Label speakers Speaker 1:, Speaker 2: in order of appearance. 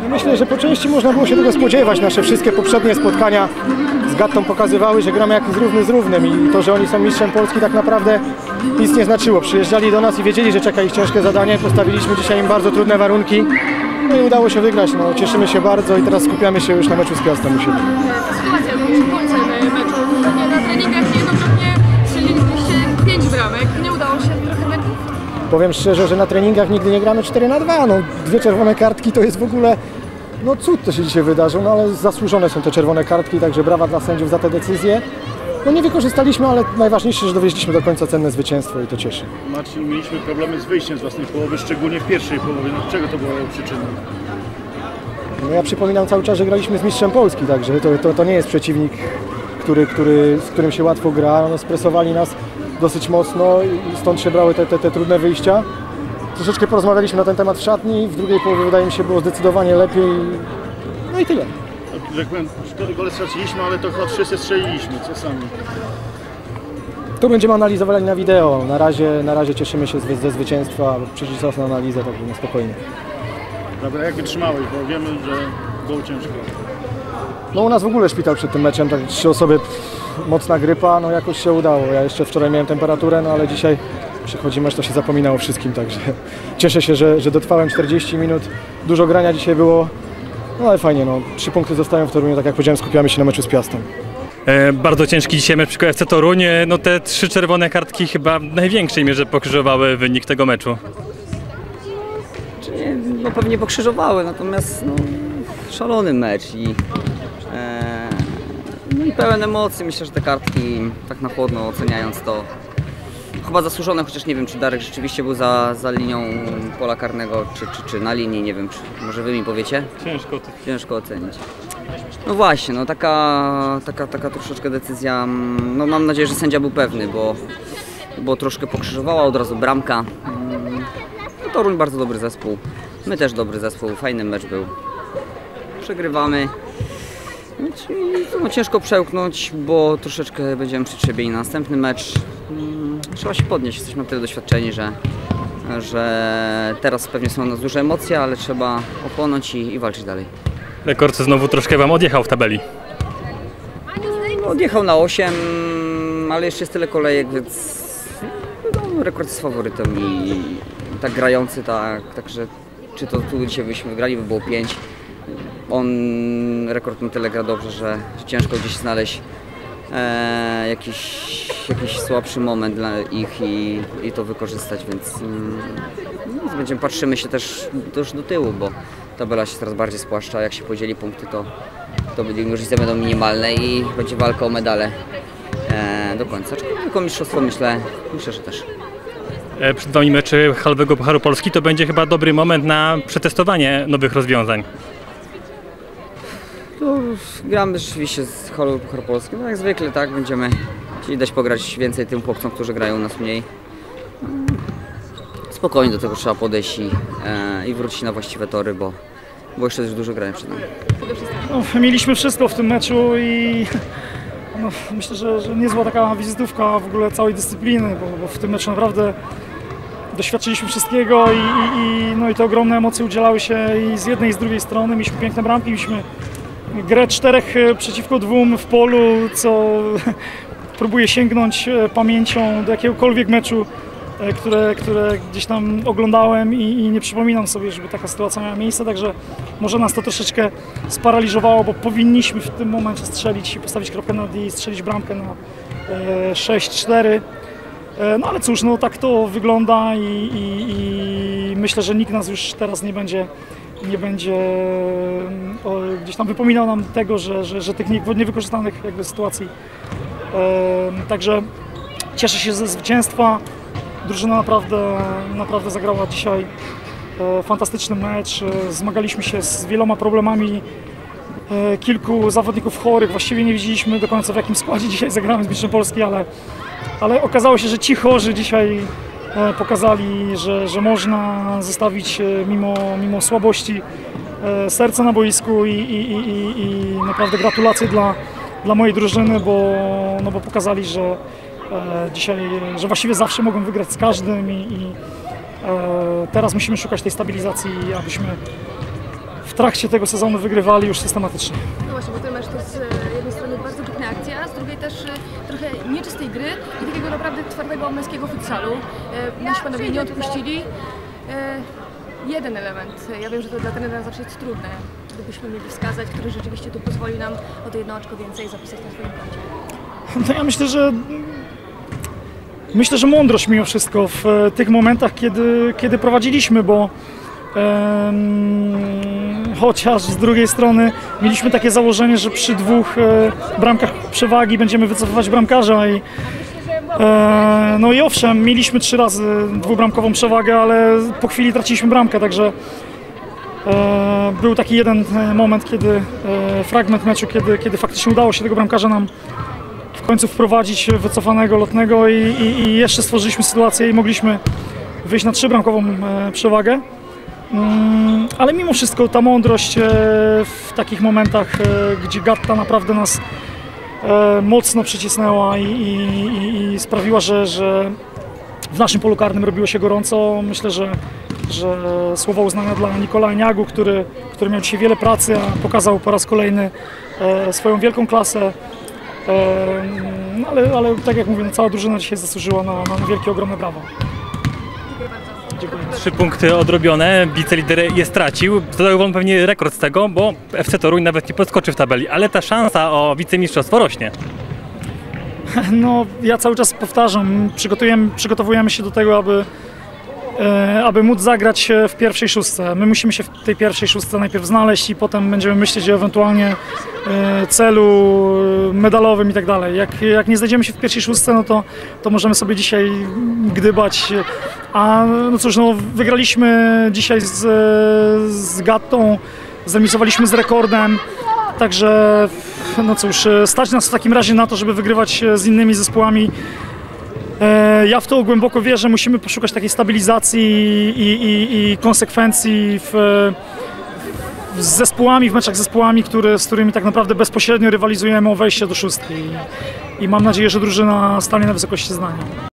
Speaker 1: Myślę, że po części można było się tego spodziewać. Nasze wszystkie poprzednie spotkania z Gattą pokazywały, że gramy jak równy z równym i to, że oni są mistrzem Polski, tak naprawdę nic nie znaczyło. Przyjeżdżali do nas i wiedzieli, że czeka ich ciężkie zadanie. Postawiliśmy dzisiaj im bardzo trudne warunki. No i udało się wygrać. No, cieszymy się bardzo i teraz skupiamy się już na meczu z Piastem u siebie.
Speaker 2: Sytuacja przy końcu meczu. Na treningach niejednokrotnie strzeliliście 5 bramek. Nie udało się trochę meczu?
Speaker 1: Powiem szczerze, że na treningach nigdy nie gramy 4-2. No, 2 czerwone kartki to jest w ogóle no cud, to się dzisiaj wydarzył, no ale zasłużone są te czerwone kartki, także brawa dla sędziów za te decyzje. No nie wykorzystaliśmy, ale najważniejsze, że dowieźliśmy do końca cenne zwycięstwo i to cieszy.
Speaker 3: Marcin, mieliśmy problemy z wyjściem z własnej połowy, szczególnie w pierwszej połowie. No, czego to było przyczyną?
Speaker 1: No ja przypominam cały czas, że graliśmy z mistrzem Polski, także to nie jest przeciwnik, z którym się łatwo gra. No, stresowali nas dosyć mocno i stąd się brały te trudne wyjścia. Troszeczkę porozmawialiśmy na ten temat w szatni, w drugiej połowie wydaje mi się było zdecydowanie lepiej. No i tyle.
Speaker 3: Jak powiem, 4 gole straciliśmy, ale to chyba 3 strzeliliśmy, co sami.
Speaker 1: To będziemy analizowali na wideo. Na razie cieszymy się ze zwycięstwa, przyjdzie czas na analizę, także na spokojnie.
Speaker 3: Dobra, jak wytrzymałeś, bo wiemy, że było ciężko.
Speaker 1: No u nas w ogóle szpital przed tym meczem, tak 3 osoby, mocna grypa, no jakoś się udało. Ja jeszcze wczoraj miałem temperaturę, no ale dzisiaj przychodzi mecz, to się zapomina o wszystkim, także cieszę się, że dotrwałem 40 minut. Dużo grania dzisiaj było, no ale fajnie, no 3 punkty zostają w Toruniu, tak jak powiedziałem, skupiamy się na meczu z Piastem.
Speaker 4: Bardzo ciężki dzisiaj mecz przy KFC Toruń. No te 3 czerwone kartki chyba w największej mierze pokrzyżowały wynik tego meczu.
Speaker 5: No pewnie pokrzyżowały, natomiast no, szalony mecz no i pełen emocji. Myślę, że te kartki tak na chłodno oceniając to chyba zasłużone, chociaż nie wiem, czy Darek rzeczywiście był za linią pola karnego, czy na linii, nie wiem, może wy mi powiecie? Ciężko ocenić. No właśnie, no taka troszeczkę decyzja, no mam nadzieję, że sędzia był pewny, bo troszkę pokrzyżowała, od razu bramka. No, Toruń bardzo dobry zespół, my też dobry zespół, fajny mecz był. Przegrywamy. No, ciężko przełknąć, bo troszeczkę będziemy przytrzebieni na następny mecz. Trzeba się podnieść, jesteśmy na tyle doświadczeni, że teraz pewnie są na nas duże emocje, ale trzeba opłonąć i walczyć dalej.
Speaker 4: Rekord znowu troszkę wam odjechał w tabeli.
Speaker 5: No, odjechał na 8, ale jeszcze jest tyle kolejek, więc no, rekord jest faworytem i tak grający, także czy to tu dzisiaj byśmy wygrali, by było 5. On rekord na tyle gra dobrze, że ciężko gdzieś znaleźć jakiś słabszy moment dla ich i to wykorzystać, więc patrzymy się też do tyłu, bo tabela się coraz bardziej spłaszcza. Jak się podzieli punkty, to różnice będą minimalne i będzie walka o medale do końca. Tylko mistrzostwo myślę, że też.
Speaker 4: Przed wami mecz halowego Pucharu Polski, to będzie chyba dobry moment na przetestowanie nowych rozwiązań.
Speaker 5: No, gramy rzeczywiście z halowego Pucharu Polski, no jak zwykle, tak, będziemy chcieli dać pograć więcej tym chłopcom, którzy grają u nas mniej. Spokojnie do tego trzeba podejść i wrócić na właściwe tory, bo jeszcze jest dużo grania przed nami.
Speaker 6: No, mieliśmy wszystko w tym meczu i no, myślę, że niezła taka wizytówka w ogóle całej dyscypliny, bo w tym meczu naprawdę doświadczyliśmy wszystkiego no i te ogromne emocje udzielały się i z jednej i z drugiej strony. Mieliśmy piękne bramki, mieliśmy grę 4 przeciwko 2 w polu, co próbuję sięgnąć pamięcią do jakiegokolwiek meczu, które gdzieś tam oglądałem i nie przypominam sobie, żeby taka sytuacja miała miejsce, także może nas to troszeczkę sparaliżowało, bo powinniśmy w tym momencie strzelić i postawić kropkę nad i strzelić bramkę na 6-4. No ale cóż, no tak to wygląda i myślę, że nikt nas już teraz nie będzie gdzieś tam wypominał nam tego, że tych niewykorzystanych jakby sytuacji. Także cieszę się ze zwycięstwa. Drużyna naprawdę zagrała dzisiaj fantastyczny mecz. Zmagaliśmy się z wieloma problemami. Kilku zawodników chorych. Właściwie nie wiedzieliśmy do końca, w jakim składzie dzisiaj zagramy z mistrzem Polski, ale okazało się, że ci chorzy dzisiaj pokazali, że można zostawić mimo słabości serce na boisku i naprawdę gratulacje dla mojej drużyny, bo pokazali, że dzisiaj, że właściwie zawsze mogą wygrać z każdym i teraz musimy szukać tej stabilizacji, abyśmy trakcie tego sezonu wygrywali już systematycznie.
Speaker 2: No właśnie, bo ten mecz to z jednej strony bardzo piękna akcja, a z drugiej też trochę nieczystej gry i takiego naprawdę twardego męskiego futsalu. Nasi panowie nie odpuścili. Jeden element, ja wiem, że to dla trenera zawsze jest trudne, gdybyśmy mieli wskazać, który rzeczywiście tu pozwoli nam o to jedno oczko więcej zapisać na swoim koncie.
Speaker 6: No ja myślę, że mądrość mimo wszystko w tych momentach, kiedy prowadziliśmy, bo chociaż z drugiej strony mieliśmy takie założenie, że przy 2 bramkach przewagi będziemy wycofywać bramkarza no i owszem, mieliśmy 3 razy 2-bramkową przewagę, ale po chwili traciliśmy bramkę, także był taki jeden moment, fragment meczu, kiedy faktycznie udało się tego bramkarza nam w końcu wprowadzić wycofanego, lotnego i jeszcze stworzyliśmy sytuację i mogliśmy wyjść na 3-bramkową przewagę. Ale mimo wszystko ta mądrość w takich momentach, gdzie Gatta naprawdę nas mocno przycisnęła i sprawiła, że w naszym polu karnym robiło się gorąco. Myślę, że słowa uznania dla Nikola Niagu, który miał dzisiaj wiele pracy, a pokazał po raz kolejny swoją wielką klasę. Ale tak jak mówię, no, cała drużyna dzisiaj zasłużyła na wielkie, ogromne brawa.
Speaker 2: Dziękuję bardzo.
Speaker 4: 3 punkty odrobione, wicelider je stracił. Dodał wam pewnie rekord z tego, bo FC Toruń nawet nie podskoczy w tabeli, ale ta szansa o wicemistrzostwo rośnie.
Speaker 6: No, ja cały czas powtarzam, przygotowujemy się do tego, aby móc zagrać w pierwszej szóstce. My musimy się w tej pierwszej szóstce najpierw znaleźć i potem będziemy myśleć o ewentualnie celu medalowym i tak dalej. Jak nie znajdziemy się w pierwszej szóstce, no to możemy sobie dzisiaj gdybać. A no cóż, no, wygraliśmy dzisiaj z Gattą, zremisowaliśmy z Rekordem, także no cóż, stać nas w takim razie na to, żeby wygrywać z innymi zespołami. Ja w to głęboko wierzę, musimy poszukać takiej stabilizacji i konsekwencji z zespołami, w meczach z zespołami, z którymi tak naprawdę bezpośrednio rywalizujemy o wejście do szóstki. I mam nadzieję, że drużyna stanie na wysokości zadania.